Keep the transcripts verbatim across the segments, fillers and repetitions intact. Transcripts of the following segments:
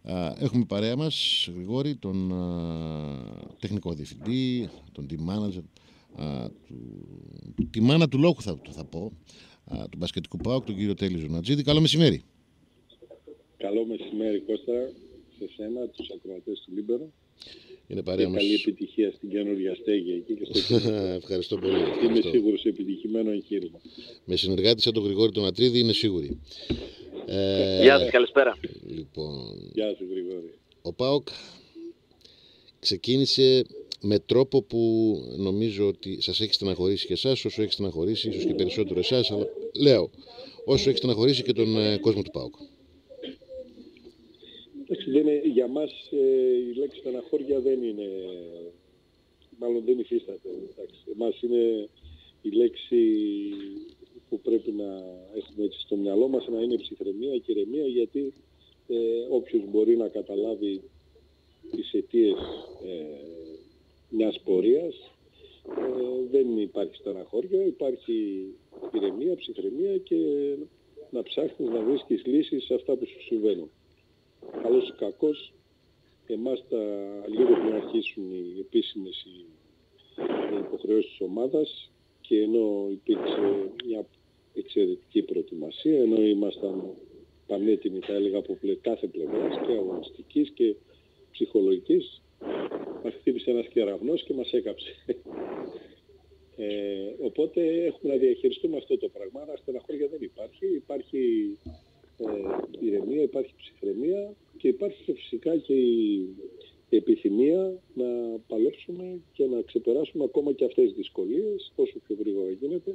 Έχουμε παρέα μας, Γρηγόρη, τον α, τεχνικό διευθυντή, τον team manager, α, του, τη μάνα του λόγου θα, θα πω, α, του μπασκετικού ΠΑΟΚ, τον κύριο Τέλη Ζουνατζίδη. Καλό μεσημέρι. Καλό μεσημέρι, Κώστα, σε σένα, τους ακροατές του Λίμπερο. Είναι παρέα μας. Καλή επιτυχία στην καινούργια στέγη εκεί και στο Ευχαριστώ πολύ. Ευχαριστώ. Είμαι σίγουρος επιτυχημένο εγχείρημα. Με συνεργάτη σαν τον Γρηγόρη τον Ατρίδη είναι σίγουροι. Ε, Γεια σας, καλησπέρα. Λοιπόν, Γεια σου, Γρηγόρη. Ο ΠΑΟΚ ξεκίνησε με τρόπο που νομίζω ότι σας έχει στεναχωρήσει και εσάς, όσο έχει στεναχωρήσει, ίσως και περισσότερο εσάς, αλλά λέω, όσο έχει στεναχωρήσει και τον ε, κόσμο του ΠΑΟΚ. Δεν είναι, για μας ε, η λέξη στεναχώρια δεν είναι, μάλλον δεν υφίσταται. Εντάξει. Εμάς είναι η λέξη που πρέπει να έχουμε έτσι στο μυαλό μας, να είναι ψυχραιμία και ηρεμία, γιατί ε, όποιος μπορεί να καταλάβει τις αιτίες ε, μιας πορείας, ε, δεν υπάρχει στεναχώρια, υπάρχει ηρεμία, ψυχραιμία και να ψάχνεις να βρίσκεις λύσεις σε αυτά που σου συμβαίνουν. Καλός ή κακός, εμάς τα λίγο πριν αρχίσουν οι επίσημες οι υποχρεώσεις της ομάδας και ενώ υπήρξε μια εξαιρετική προετοιμασία, ενώ ήμασταν πανέτοιμοι, θα έλεγα, από κάθε πλευράς και αγωνιστικής και ψυχολογικής, μας χτύπησε ένας κεραυνός και μας έκαψε. Ε, οπότε έχουμε να διαχειριστούμε αυτό το πράγμα, αλλά στεναχώρια δεν υπάρχει. Υπάρχει ε, ηρεμία, υπάρχει ψυχραιμία και υπάρχει και φυσικά και η επιθυμία να παλέψουμε και να ξεπεράσουμε ακόμα και αυτές τις δυσκολίες, όσο πιο γρήγορα γίνεται,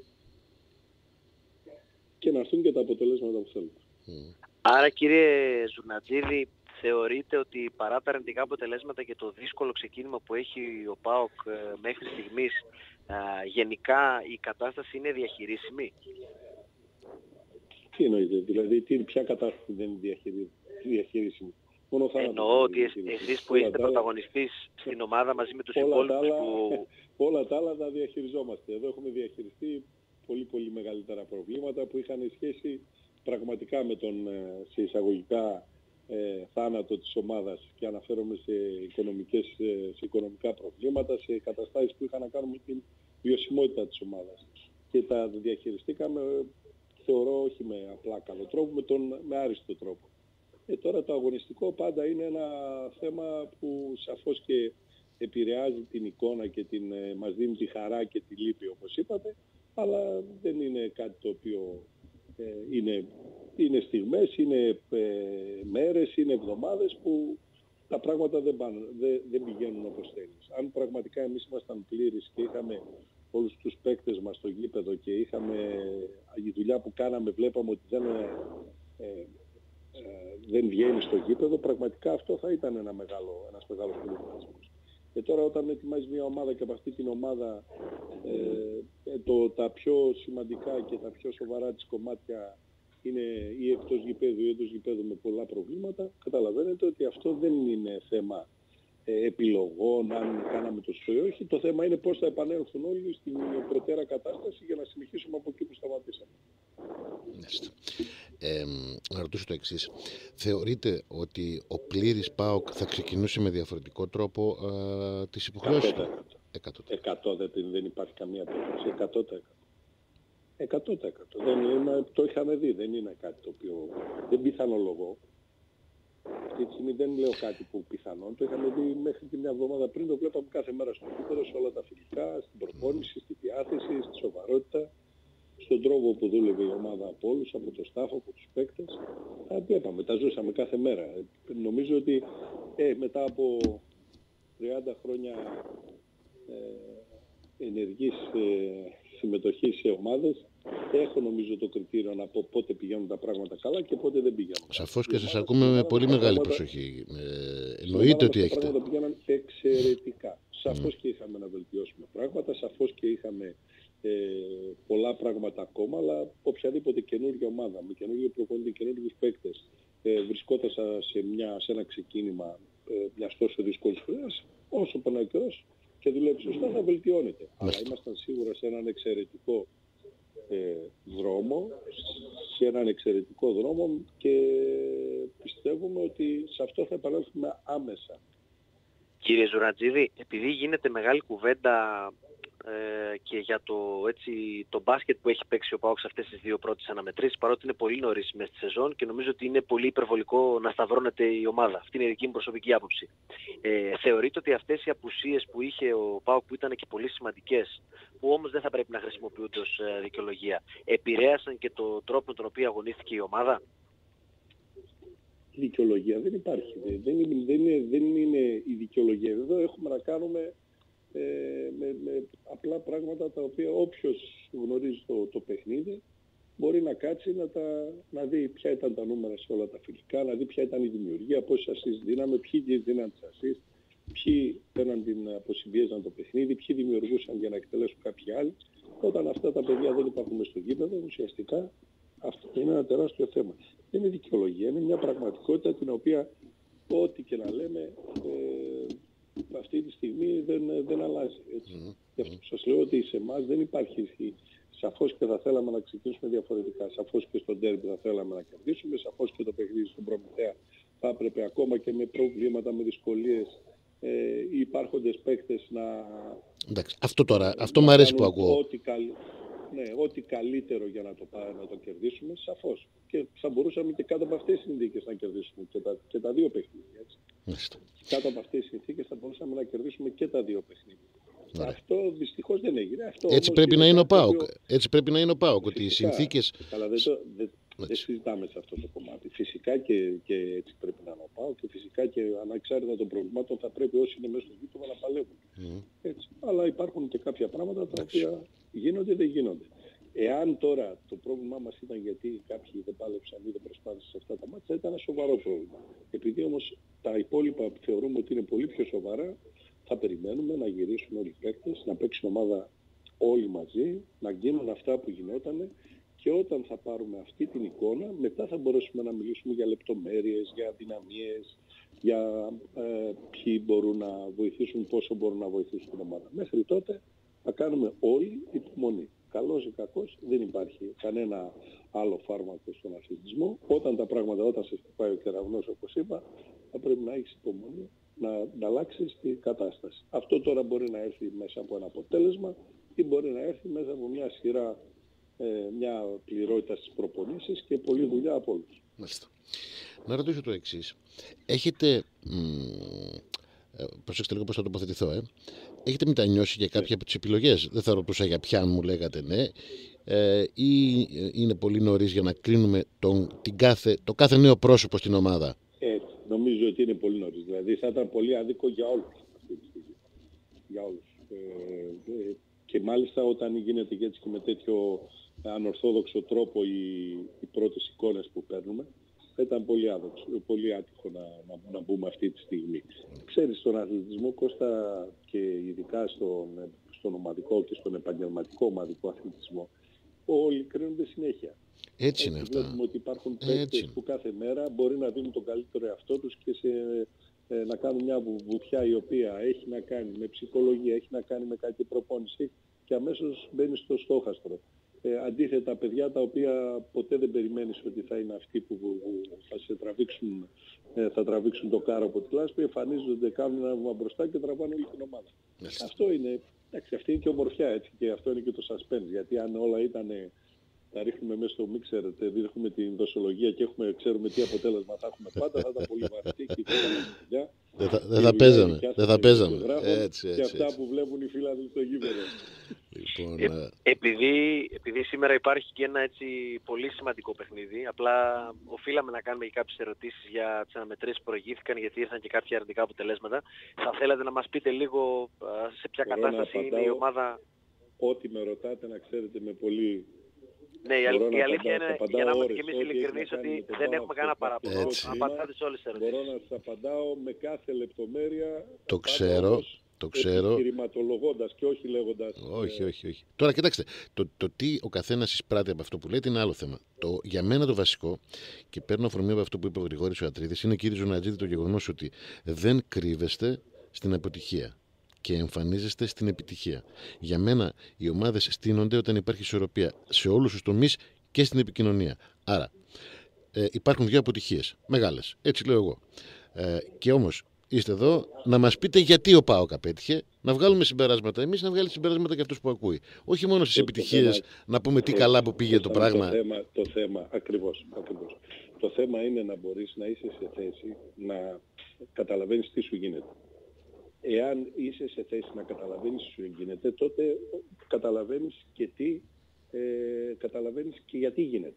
και να έρθουν και τα αποτελέσματα που θέλουμε. Άρα, κύριε Ζουνατζίδη, θεωρείτε ότι παρά τα αρνητικά αποτελέσματα και το δύσκολο ξεκίνημα που έχει ο ΠΑΟΚ ε, μέχρι στιγμής, ε, γενικά η κατάσταση είναι διαχειρίσιμη? Τι εννοείτε, δηλαδή τι, ποια κατάσταση δεν είναι διαχειρί, διαχειρίσιμη? Μόνο εννοώ ότι εσείς που είστε πρωταγωνιστής στην ομάδα μαζί με τους υπόλοιπους που... Όλα τα άλλα τα διαχειριζόμαστε. Εδώ έχουμε διαχειριστεί πολύ πολύ μεγαλύτερα προβλήματα που είχαν σχέση πραγματικά με τον σε εισαγωγικά ε, θάνατο της ομάδας, και αναφέρομαι σε, οικονομικές, σε οικονομικά προβλήματα, σε καταστάσεις που είχαν να κάνουν με την βιωσιμότητα της ομάδας. Και τα διαχειριστήκαμε, θεωρώ, όχι με απλά καλό τρόπο, με, τον, με άριστο τρόπο. Ε, τώρα το αγωνιστικό πάντα είναι ένα θέμα που σαφώς και επηρεάζει την εικόνα και την, ε, μας δίνει τη χαρά και τη λύπη, όπως είπατε, αλλά δεν είναι κάτι το οποίο ε, είναι, είναι στιγμές, είναι ε, μέρες, είναι εβδομάδες που τα πράγματα δεν, πάνε, δεν, δεν πηγαίνουν όπως θέλεις. Αν πραγματικά εμείς ήμασταν πλήρεις και είχαμε όλους τους παίκτες μας στο γήπεδο και είχαμε η δουλειά που κάναμε, βλέπαμε ότι δεν, ε, ε, δεν βγαίνει στο γήπεδο, πραγματικά αυτό θα ήταν ένα μεγάλο, ένας μεγάλος προβληματισμός. Και τώρα όταν ετοιμάζεις μια ομάδα και από αυτή την ομάδα ε, το, τα πιο σημαντικά και τα πιο σοβαρά της κομμάτια είναι ή εκτός γηπέδου ή εντός γηπέδου με πολλά προβλήματα, καταλαβαίνετε ότι αυτό δεν είναι θέμα ε, επιλογών, αν κάναμε το σωστό ή όχι. Το θέμα είναι πώς θα επανέλθουν όλοι στην προτέρα κατάσταση για να συνεχίσουμε από εκεί που σταματήσαμε. Ε, να ρωτήσω το εξής. Θεωρείτε ότι ο πλήρης ΠΑΟΚ θα ξεκινούσε με διαφορετικό τρόπο ε, τις υποχρεώσεις του? εκατό τοις εκατό δεν υπάρχει καμία περίπτωση. εκατό τοις εκατό. εκατό τοις εκατό. Δεν είναι, το είχαμε δει. Δεν είναι κάτι το οποίο δεν πιθανολογώ. Αυτή τη στιγμή δεν λέω κάτι που πιθανόν. Το είχαμε δει μέχρι και μια εβδομάδα πριν. Το βλέπαμε κάθε μέρα στο γήπεδο, σε όλα τα φιλικά, στην προπόνηση, στη διάθεση, στη σοβαρότητα, στον τρόπο που δούλευε η ομάδα από όλους, από το staff, από τους παίκτες. Τα βλέπαμε, τα ζούσαμε κάθε μέρα. Νομίζω ότι ε, μετά από τριάντα χρόνια ε, ενεργής ε, συμμετοχής σε ομάδες, έχω νομίζω το κριτήριο να πω πότε πηγαίνουν τα πράγματα καλά και πότε δεν πηγαίνουν. Σαφώς και σας ακούμε με πολύ μεγάλη προσοχή. Ε, εννοείται ότι έχετε. Τα πράγματα πηγαίναν εξαιρετικά. Σαφώς mm. και είχαμε να βελτιώσουμε πράγματα, σαφώς και είχαμε ε, πολλά πράγματα ακόμα, αλλά οποιαδήποτε καινούργια ομάδα, με καινούργιο προπονητή, καινούργιους παίκτες, ε, βρισκόταν σε, μια, σε ένα ξεκίνημα ε, μιας τόσο δύσκολης φορές, όσο περνάει ο καιρός και δουλεύει σωστά, θα βελτιώνεται. Αλλά ήμασταν σίγουρα σε έναν εξαιρετικό ε, δρόμο, σε έναν εξαιρετικό δρόμο και πιστεύουμε ότι σε αυτό θα επανέλθουμε άμεσα. Κύριε Ζουρνατζίδη, επειδή γίνεται μεγάλη κουβέντα ε, και για το, έτσι, το μπάσκετ που έχει παίξει ο ΠΑΟΚ σε αυτές τις δύο πρώτες αναμετρήσεις, παρότι είναι πολύ νωρίς μέσα στη σεζόν και νομίζω ότι είναι πολύ υπερβολικό να σταυρώνεται η ομάδα. Αυτή είναι η δική μου προσωπική άποψη. Ε, θεωρείτε ότι αυτές οι απουσίες που είχε ο ΠΑΟΚ, που ήταν και πολύ σημαντικές, που όμως δεν θα πρέπει να χρησιμοποιούνται ως ε, δικαιολογία, επηρέασαν και το τρόπο με τον οποίο αγωνίστηκε η ομάδα? Δικαιολογία δεν υπάρχει. Δεν είναι, δεν είναι, δεν είναι η δικαιολογία. Εδώ έχουμε να κάνουμε ε, με, με απλά πράγματα τα οποία όποιος γνωρίζει το, το παιχνίδι μπορεί να κάτσει να, τα, να δει ποια ήταν τα νούμερα σε όλα τα φιλικά, να δει ποια ήταν η δημιουργία, πόσες ασίστ δίναμε, ποιοι δίναν τις ασίστ, ποιοι παίρναν την αποσυμπίεζαν το παιχνίδι, ποιοι δημιουργούσαν για να εκτελέσουν κάποιοι άλλοι. Όταν αυτά τα παιδιά δεν υπάρχουν στο γήπεδο, ουσιαστικά αυτό είναι ένα τεράστιο θέμα. Δεν είναι δικαιολογία, είναι μια πραγματικότητα την οποία ό,τι και να λέμε ε, αυτή τη στιγμή δεν, δεν αλλάζει. Έτσι. Mm-hmm. Γι' αυτό σας λέω ότι σε εμάς δεν υπάρχει. Σαφώς και θα θέλαμε να ξεκινήσουμε διαφορετικά. Σαφώς και στο ντέρμπι θα θέλαμε να κερδίσουμε. Σαφώς και το παιχνίδι στον Προμηθέα θα έπρεπε ακόμα και με προβλήματα, με δυσκολίες ε, οι υπάρχοντες παίκτες να... Εντάξει, αυτό τώρα, αυτό μου αρέσει που ακούω. Ό,τι καλ... Ναι, ό,τι καλύτερο για να το, να το κερδίσουμε, σαφώς. Και θα μπορούσαμε και κάτω από αυτές τις συνθήκες να κερδίσουμε και τα, και τα δύο παιχνίδια. Έτσι. Κάτω από αυτές τις συνθήκες θα μπορούσαμε να κερδίσουμε και τα δύο παιχνίδια. Ωραία. Αυτό δυστυχώς δεν έγινε. Αυτό έτσι, πρέπει να είναι ο ΠΑΟΚ. Δύο... Έτσι πρέπει να είναι ο ΠΑΟΚ. Ότι οι συνθήκες... Καλά, δεν, το, δεν, δεν συζητάμε σε αυτό το κομμάτι. Φυσικά και, και έτσι πρέπει να είναι ο ΠΑΟΚ και φυσικά και ανεξάρτητα των προβλημάτων θα πρέπει όσοι είναι μέσα στο γήπεδο να παλεύουν. Mm. Έτσι. Αλλά υπάρχουν και κάποια πράγματα τα οποία γίνονται ή δεν γίνονται. Εάν τώρα το πρόβλημά μας ήταν γιατί κάποιοι δεν πάλεψαν ή δεν προσπάθησαν σε αυτά τα μάτια, ήταν ένα σοβαρό πρόβλημα. Επειδή όμως τα υπόλοιπα θεωρούμε ότι είναι πολύ πιο σοβαρά, θα περιμένουμε να γυρίσουν όλοι οι παίκτες, να παίξουν ομάδα όλοι μαζί, να γίνουν αυτά που γινότανε και όταν θα πάρουμε αυτή την εικόνα, μετά θα μπορέσουμε να μιλήσουμε για λεπτομέρειες, για αδυναμίες, για ε, ποιοι μπορούν να βοηθήσουν, πόσο μπορούν να βοηθήσουν την ομάδα. Μέχρι τότε θα κάνουμε όλοι υπομονή. Καλός ή κακός, δεν υπάρχει κανένα άλλο φάρμακο στον αθλητισμό. Όταν τα πράγματα, όταν σε χτυπάει ο κεραυνός, όπως είπα, θα πρέπει να έχεις υπομονή να, να αλλάξεις την κατάσταση. Αυτό τώρα μπορεί να έρθει μέσα από ένα αποτέλεσμα ή μπορεί να έρθει μέσα από μια σειρά, ε, μια πληρότητα στις προπονήσεις και πολλή δουλειά από όλους. Μάλιστα. Να ρωτήσω το εξής. Έχετε... Μ, προσέξτε λίγο πώς θα τοποθετηθώ, ε. Έχετε μετανιώσει για κάποια από τις επιλογές? Δεν θα ρωτούσα για ποια, αν μου λέγατε ναι. Ε, ή είναι πολύ νωρίς για να κρίνουμε τον, την κάθε, το κάθε νέο πρόσωπο στην ομάδα? Έτσι, νομίζω ότι είναι πολύ νωρίς. Δηλαδή θα ήταν πολύ άδικο για όλους αυτή τη στιγμή. Για όλους. Ε, ε, και μάλιστα όταν γίνεται και έτσι και με τέτοιο ανορθόδοξο τρόπο οι, οι πρώτες εικόνες που παίρνουμε, θα ήταν πολύ άδοξο, πολύ άτυχο να, να, να μπούμε αυτή τη στιγμή. Ξέρεις, στον αθλητισμό, Κώστα, και ειδικά στον, στον ομαδικό και στον επαγγελματικό ομαδικό αθλητισμό, όλοι κρίνονται συνέχεια. Έτσι είναι αυτά. Βλέπουμε ότι υπάρχουν παίκτες που κάθε μέρα μπορεί να δίνουν τον καλύτερο εαυτό τους και σε, ε, να κάνουν μια βουτιά η οποία έχει να κάνει με ψυχολογία, έχει να κάνει με κάτι προπόνηση και αμέσως μπαίνει στο στόχαστρο. Ε, αντίθετα, παιδιά τα οποία ποτέ δεν περιμένεις ότι θα είναι αυτοί που, που, που θα σε τραβήξουν, ε, θα τραβήξουν το κάρο από τη λάσπη, εμφανίζονται, κάνουν ένα βήμα μπροστά και τραβάνε όλη την ομάδα. Yes. Αυτό είναι, εντάξει, αυτή είναι και ομορφιά, έτσι, και αυτό είναι και το suspense, γιατί αν όλα ήταν, τα ρίχνουμε μέσα στο μίξερ, δείχνουμε την δοσολογία και έχουμε, ξέρουμε τι αποτέλεσμα θα έχουμε πάντα, θα ήταν πολύ βαρετή και δουλειά. Δεν θα, δεν θα παίζαμε, δεν θα παίζαμε. Έτσι, έτσι, και αυτά έτσι που βλέπουν οι φίλοι στο γήπεδο. Λοιπόν, ε, επειδή, επειδή σήμερα υπάρχει και ένα έτσι πολύ σημαντικό παιχνίδι, απλά οφείλαμε να κάνουμε και κάποιες ερωτήσεις για τις αναμετρήσεις που προηγήθηκαν, γιατί ήρθαν και κάποια αρνητικά αποτελέσματα. Θα θέλατε να μας πείτε λίγο σε ποια Μπορώ κατάσταση είναι η ομάδα? Ό,τι με ρωτάτε, να ξέρετε, με πολύ... Ναι, η, αλ, η αλήθεια είναι, για να είμαστε και εμείς ειλικρινείς, ότι δεν έχουμε κανένα παράπονο. Απαντάτε σε όλες τις ερωτήσεις. Μπορώ να σας απαντάω με κάθε λεπτομέρεια. Το ξέρω. Το ξέρω. Επιχειρηματολογώντας και όχι λέγοντας... Όχι, όχι, όχι. Τώρα κοιτάξτε, το, το τι ο καθένας εισπράττει από αυτό που λέτε είναι άλλο θέμα. Το, για μένα το βασικό, και παίρνω αφορμή από αυτό που είπε ο Γρηγόρης ο Ατρίδης, είναι, κύριε Ζουρνατζίδη, το γεγονός ότι δεν κρύβεστε στην αποτυχία. και εμφανίζεστε στην επιτυχία. Για μένα οι ομάδες στείνονται όταν υπάρχει ισορροπία σε όλους τους τομείς και στην επικοινωνία. Άρα ε, υπάρχουν δύο αποτυχίες μεγάλες, έτσι λέω εγώ. Ε, και όμως είστε εδώ να μας πείτε γιατί ο ΠΑΟΚ απέτυχε, να βγάλουμε συμπεράσματα εμείς, να βγάλει συμπεράσματα και αυτός που ακούει. Όχι μόνο στις επιτυχίες να πούμε τι καλά που πήγε το πράγμα. Το θέμα, το θέμα ακριβώς, ακριβώς. Το θέμα είναι να μπορείς να είσαι σε θέση να καταλαβαίνεις τι σου γίνεται. Εάν είσαι σε θέση να καταλαβαίνεις τι σου γίνεται, τότε καταλαβαίνεις και τι, ε, καταλαβαίνεις και γιατί γίνεται.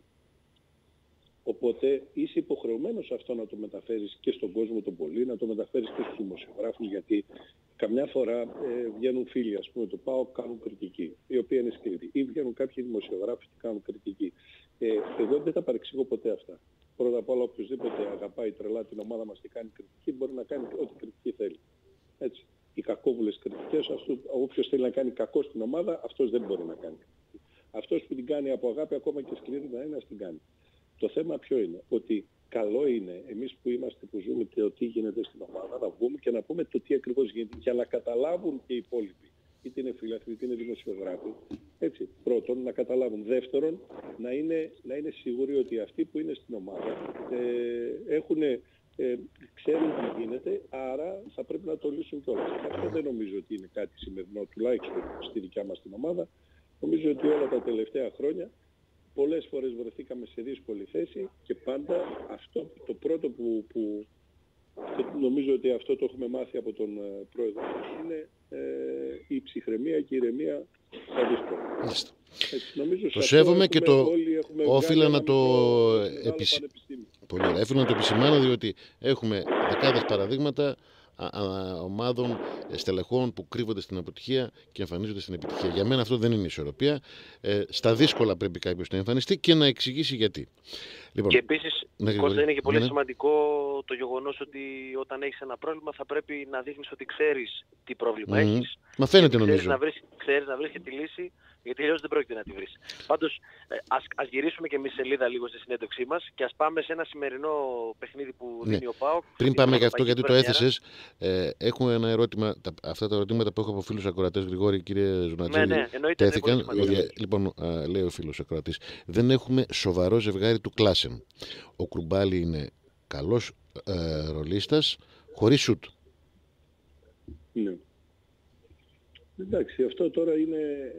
Οπότε είσαι υποχρεωμένος αυτό να το μεταφέρεις και στον κόσμο τον πολύ, να το μεταφέρεις και στους δημοσιογράφους, γιατί καμιά φορά ε, βγαίνουν φίλοι, ας πούμε, το ΠΑΟΚ κάνουν κριτική, η οποία είναι σκληρή, ή βγαίνουν κάποιοι δημοσιογράφοι και κάνουν κριτική. Ε, εγώ δεν τα παρεξηγώ ποτέ αυτά. Πρώτα απ' όλα, οποιοδήποτε αγαπάει τρελά την ομάδα μας και κάνει κριτική, μπορεί να κάνει ό,τι κριτική θέλει. Έτσι. Οι κακόβουλες κριτικές, όποιος θέλει να κάνει κακό στην ομάδα, αυτός δεν μπορεί να κάνει κριτική. Αυτός που την κάνει από αγάπη, ακόμα και σκληρή να είναι, ας την κάνει. Το θέμα ποιο είναι, ότι καλό είναι εμείς που είμαστε, που ζούμε το τι γίνεται στην ομάδα, να βγούμε και να πούμε το τι ακριβώς γίνεται, για να καταλάβουν και οι υπόλοιποι, είτε είναι φίλαθλοι, είτε είναι δημοσιογράφοι. Έτσι, πρώτον, να καταλάβουν. Δεύτερον, να είναι, να είναι σίγουροι ότι αυτοί που είναι στην ομάδα ε, έχουν, ε, ξέρουν τι γίνεται, άρα θα πρέπει να το λύσουν κιόλας. Αυτό δεν νομίζω ότι είναι κάτι σημερινό, τουλάχιστον στη δικιά μας την ομάδα. Νομίζω ότι όλα τα τελευταία χρόνια πολλές φορές βρεθήκαμε σε δύσκολη θέση και πάντα αυτό το πρώτο που, που νομίζω ότι αυτό το έχουμε μάθει από τον uh, πρόεδρο είναι ε, η ψυχραιμία και η ηρεμία στα δύσκολα. Έτσι, νομίζω το σέβομαι και το όφιλα να το επισ... Πολύ ωραία. Έφυγα να το επισημάνω, διότι έχουμε δεκάδες παραδείγματα ομάδων, στελεχών που κρύβονται στην αποτυχία και εμφανίζονται στην επιτυχία. Για μένα αυτό δεν είναι ισορροπία. Ε, στα δύσκολα πρέπει κάποιος να εμφανιστεί και να εξηγήσει γιατί. Λοιπόν, και επίσης, ναι, Κώστα, είναι και πολύ ναι. σημαντικό το γεγονός ότι όταν έχεις ένα πρόβλημα θα πρέπει να δείχνεις ότι ξέρεις τι πρόβλημα mm-hmm. έχεις. Μα φαίνεται ξέρεις νομίζω. Να βρεις, ξέρεις να βρεις και τη λύση, γιατί αλλιώς δεν πρόκειται να τη βρεις. Πάντως, ας, ας γυρίσουμε και εμείς σελίδα λίγο στη συνέντευξή μας και ας πάμε σε ένα σημερινό παιχνίδι που ναι. δίνει ο ΠΑΟΚ. Πριν πάμε για αυτό, γιατί το έθεσες, ε, έχουμε ένα ερώτημα. Τα, αυτά τα ερωτήματα που έχω από φίλους ακροατές, Γρηγόρη, κύριε Ζουνατζέλη, ναι, ναι, εννοείται, τέθηκαν. Λοιπόν, α, λέει ο φίλος ακροατής, δεν έχουμε σοβαρό ζευγάρι του Κλάσεν. Ο Κρουμπάλη είναι καλός ε, ρολίστας, χωρίς σουτ. Ναι. Εντάξει, αυτό τώρα είναι,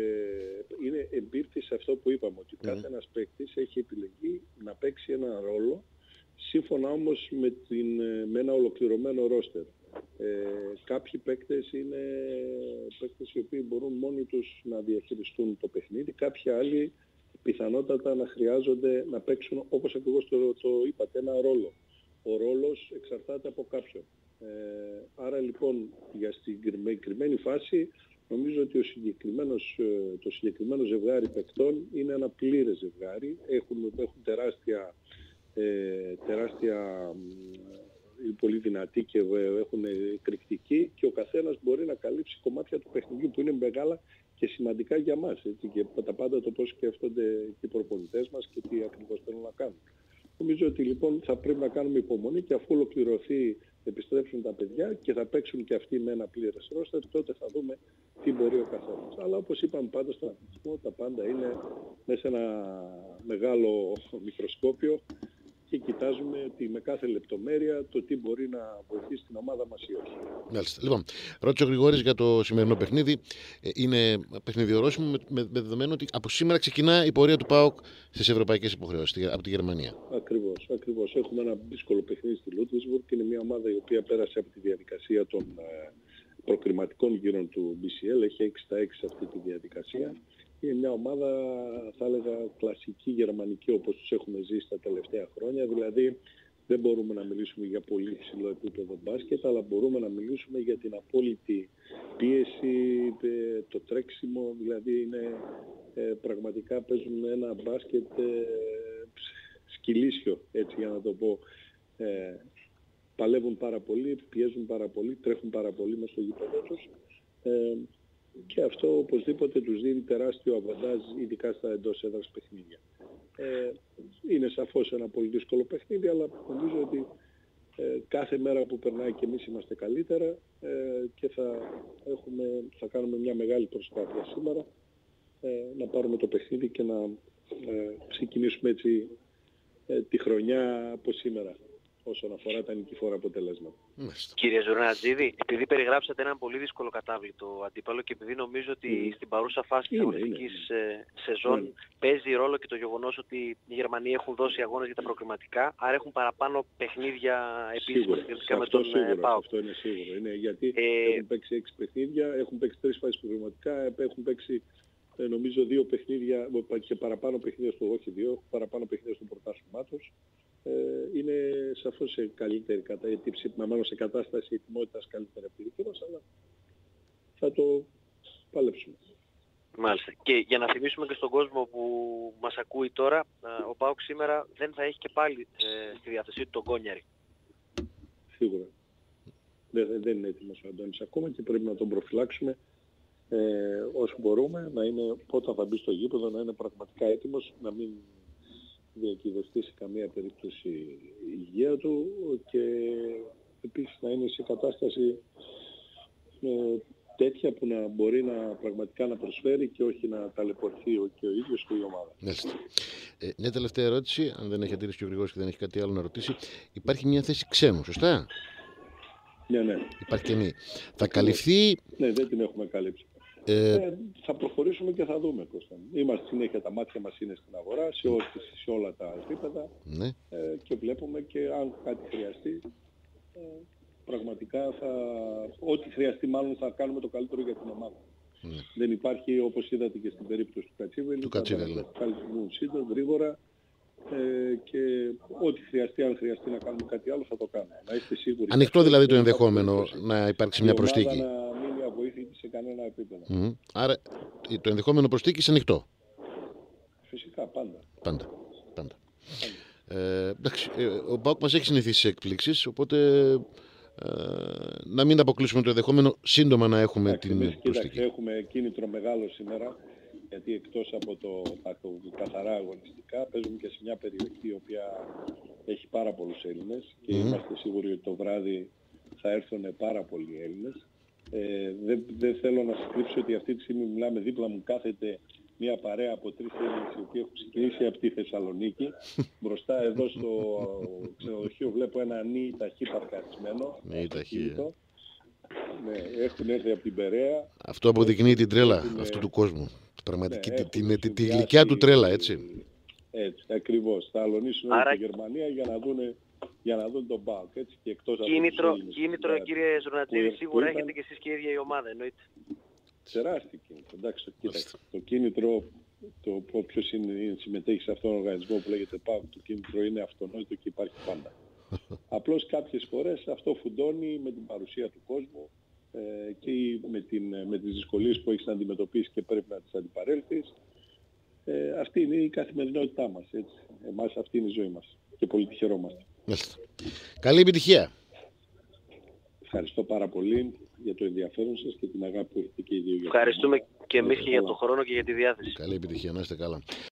ε, είναι εμπίπτει σε αυτό που είπαμε, ότι mm. κάθε ένας παίκτης έχει επιλεγεί να παίξει ένα ρόλο, σύμφωνα όμως με, την, με ένα ολοκληρωμένο ρόστερ. Ε, κάποιοι παίκτες είναι παίκτες οι οποίοι μπορούν μόνοι τους να διαχειριστούν το παιχνίδι, κάποιοι άλλοι πιθανότατα να χρειάζονται να παίξουν, όπως ακριβώς το, το είπατε, ένα ρόλο. Ο ρόλος εξαρτάται από κάποιον. Ε, άρα λοιπόν για συγκεκριμένη φάση νομίζω ότι ο συγκεκριμένος, το συγκεκριμένο ζευγάρι παικτών είναι ένα πλήρες ζευγάρι. Έχουν, έχουν τεράστια, ε, τεράστια πολύ δυνατοί και έχουν εκρηκτική και ο καθένας μπορεί να καλύψει κομμάτια του παιχνιδιού που είναι μεγάλα και σημαντικά για μας. Έτσι, και τα πάντα το πώς σκέφτονται και οι προπονητές μας και τι ακριβώς θέλουν να κάνουν. Νομίζω ότι λοιπόν θα πρέπει να κάνουμε υπομονή και αφού ολοκληρωθεί, επιστρέψουν τα παιδιά και θα παίξουν και αυτοί με ένα πλήρες ρόστερ, τότε θα δούμε τι μπορεί ο καθένας. Αλλά όπως είπαμε πάντα στον αθλητισμό, τα πάντα είναι μέσα σε ένα μεγάλο μικροσκόπιο και κοιτάζουμε τη, με κάθε λεπτομέρεια το τι μπορεί να βοηθήσει την ομάδα μας ή όχι. Μάλιστα. Λοιπόν, ρώτησε ο Γρηγόρης για το σημερινό παιχνίδι. Είναι παιχνίδι ορόσημο με, με, με δεδομένο ότι από σήμερα ξεκινά η πορεία του ΠΑΟΚ στις ευρωπαϊκές υποχρεώσεις από τη Γερμανία. Ακριβώς, ακριβώς. Έχουμε ένα δύσκολο παιχνίδι στη Λούτβισμπουργκ και είναι μια ομάδα η οποία πέρασε από τη διαδικασία των ε, προκριματικών γύρων του μπι σι ελ. Έχει έξι στα έξι σε αυτή τη διαδικασία. Είναι μια ομάδα, θα έλεγα, κλασική γερμανική, όπως τους έχουμε ζήσει τα τελευταία χρόνια. Δηλαδή δεν μπορούμε να μιλήσουμε για πολύ υψηλό επίπεδο μπάσκετ, αλλά μπορούμε να μιλήσουμε για την απόλυτη πίεση, το τρέξιμο. Δηλαδή είναι, ε, πραγματικά παίζουν ένα μπάσκετ ε, σκυλίσιο, έτσι για να το πω. Ε, παλεύουν πάρα πολύ, πιέζουν πάρα πολύ, τρέχουν πάρα πολύ μες στο γήπεδο τους. Ε, και αυτό οπωσδήποτε τους δίνει τεράστιο αβαντάζ, ειδικά στα εντός έδρας παιχνίδια. Ε, είναι σαφώς ένα πολύ δύσκολο παιχνίδι, αλλά νομίζω ότι Ε, κάθε μέρα που περνάει και εμείς είμαστε καλύτερα ε, και θα, έχουμε, θα κάνουμε μια μεγάλη προσπάθεια σήμερα ε, να πάρουμε το παιχνίδι και να ε, ξεκινήσουμε έτσι ε, τη χρονιά από σήμερα όσον αφορά τα νικηφόρα αποτελέσματα. Κύριε Ζουρνατζίδη, επειδή περιγράψατε έναν πολύ δύσκολο κατάβλητο αντίπαλο και επειδή νομίζω ότι mm. στην παρούσα φάση της αγωνιστικής σεζόν mm. παίζει ρόλο και το γεγονός ότι οι Γερμανοί έχουν δώσει αγώνες για τα προκριματικά, άρα έχουν παραπάνω παιχνίδια επίσημα σχετικά με τον ΠΑΟΚ. Αυτό είναι σίγουρο. Είναι γιατί ε... έχουν παίξει έξι παιχνίδια, έχουν παίξει τρεις φάσεις προκριματικά, έχουν παίξει ε, νομίζω δύο παιχνίδια και παραπάνω παιχνίδια στο, όχι δύο, παραπάνω παιχνίδια στο πρωτάθλημά τους. Ε, είναι σαφώς σε καλύτερη κατάσταση, μάλλον σε κατάσταση ετοιμότητας καλύτερη από τη δική μας, αλλά θα το παλέψουμε. Μάλιστα. Και για να θυμίσουμε και στον κόσμο που μας ακούει τώρα, ο ΠΑΟΚ σήμερα δεν θα έχει και πάλι ε, στη διάθεσή του τον Κόνιαρη. Σίγουρα. Δεν, δεν είναι έτοιμος ο Αντώνης ακόμα και πρέπει να τον προφυλάξουμε ε, όσο μπορούμε, να είναι όταν θα μπει στο γήπεδο, να είναι πραγματικά έτοιμος, να μην διακυβευτεί σε καμία περίπτωση η υγεία του και επίσης να είναι σε κατάσταση ε, τέτοια που να μπορεί να πραγματικά να προσφέρει και όχι να ταλαιπωρηθεί και ο ίδιος και η ομάδα. Ε, μια τελευταία ερώτηση, αν δεν έχει αντίρρηση και ο Γρηγόρης και δεν έχει κάτι άλλο να ρωτήσει. Υπάρχει μια θέση ξένου, σωστά? Ναι, ναι. Υπάρχει και μία. Θα καλυφθεί... Ναι, δεν την έχουμε καλύψει. Ε, ε, θα προχωρήσουμε και θα δούμε, Κώστα. Είμαστε συνέχεια, τα μάτια μας είναι στην αγορά, σε, ό, σε όλα τα επίπεδα ναι. ε, και βλέπουμε και αν κάτι χρειαστεί, ε, πραγματικά θα, ό,τι χρειαστεί μάλλον θα κάνουμε το καλύτερο για την ομάδα. Ναι. Δεν υπάρχει, όπως είδατε και στην περίπτωση του Κατσίβελη, του Κατσίβελη. Θα καλυφθούν σύντομα, γρήγορα ε, και ό,τι χρειαστεί, αν χρειαστεί να κάνουμε κάτι άλλο θα το κάνουμε. Να είστε σίγουροι. Ανοιχτό δηλαδή το ενδεχόμενο να υπάρξει μια προσθήκη. Βοήθητη σε κανένα επίπεδο. Mm-hmm. Άρα το ενδεχόμενο προσθήκης ανοιχτό. Φυσικά, πάντα. Πάντα. πάντα. πάντα. Ε, εντάξει, ο ΠΑΟΚ μας έχει συνηθίσει σε εκπλήξεις, οπότε ε, να μην αποκλείσουμε το ενδεχόμενο σύντομα να έχουμε εντάξει, την εμείς, προσθήκη. Κοίταξε, έχουμε κίνητρο μεγάλο σήμερα, γιατί εκτός από το, το καθαρά αγωνιστικά παίζουμε και σε μια περιοχή η οποία έχει πάρα πολλούς Έλληνες και mm-hmm. είμαστε σίγουροι ότι το βράδυ θα έρθουν πάρα πολλοί Έλληνες. Ε, δεν, δεν θέλω να σας κρύψω ότι αυτή τη στιγμή μιλάμε, δίπλα μου κάθεται μια παρέα από τρεις Έλληνες οι οποίοι έχουν ξεκινήσει από τη Θεσσαλονίκη. Μπροστά εδώ στο ξενοδοχείο βλέπω ένα νι ταχύ παρκαρισμένο. Νι ταχύ. Ναι, έχουν έρθει από την Περαία. Αυτό αποδεικνύει την τρέλα έχουν, αυτού του κόσμου. Πραγματική ναι, τη, τη, τη, τη γλυκιά του τρέλα, έτσι. Έτσι, ακριβώς. Θα αλωνίσουν όλη τη Γερμανία για να δούνε για να δουν τον ΠΑΟΚ, έτσι, και εκτός κίνητρο, από τους κίνητρο κύριε Ζουρνατζίδη, σίγουρα ήταν... έχετε και εσείς και η ίδια η ομάδα, εννοείται. Τεράστιο κίνητρο, εντάξει, κοίταξε. Το κίνητρο, το όποιος συμμετέχει σε αυτόν τον οργανισμό που λέγεται ΠΑΟΚ, το κίνητρο είναι αυτονόητο και υπάρχει πάντα. Απλώς κάποιες φορές αυτό φουντώνει με την παρουσία του κόσμου ε, και με, την, με τις δυσκολίες που έχεις να αντιμετωπίσεις και πρέπει να τις αντιπαρέλθεις. Ε, αυτή είναι η καθημερινότητά μας, έτσι. Εμάς αυτή είναι η ζωή μας και πολύ τη χαιρόμαστε. Καλή επιτυχία. Ευχαριστώ πάρα πολύ για το ενδιαφέρον σας και την αγάπη που έχετε και οι δύο. Ευχαριστούμε και εμείς και για τον χρόνο και για τη διάθεση. Καλή επιτυχία, να είστε καλά.